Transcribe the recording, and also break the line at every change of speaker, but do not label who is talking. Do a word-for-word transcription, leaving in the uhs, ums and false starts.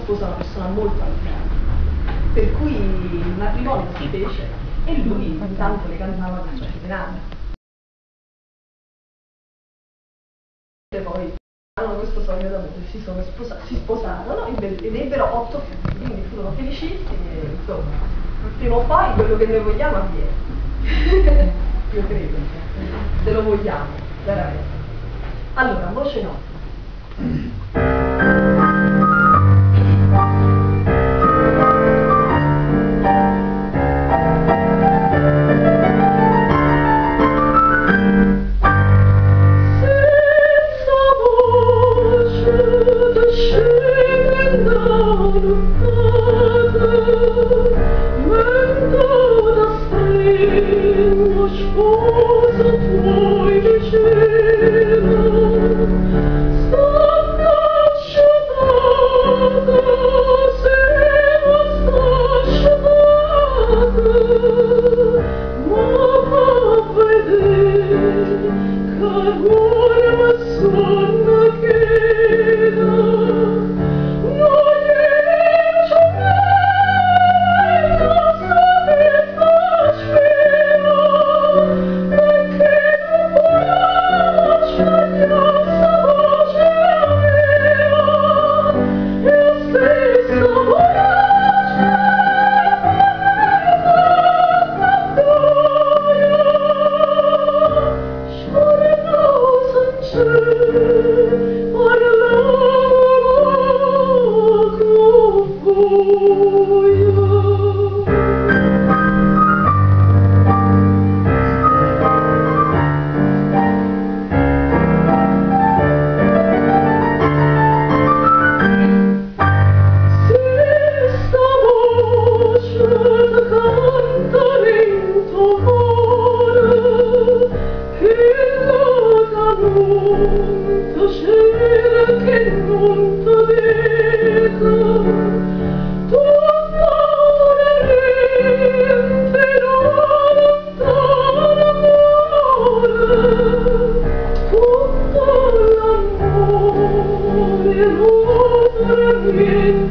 sposa una persona molto anziana, per cui il matrimonio si fece e lui intanto le cantava con sua cittadinanza. E poi hanno questo sogno d'amore, si, sono sposa si sposarono ed ebbero otto figli, quindi furono felicissimi e insomma, prima o poi quello che noi vogliamo avviene. Io credo, se lo vogliamo, veramente. Allora, voce nostra.
Amore, amore,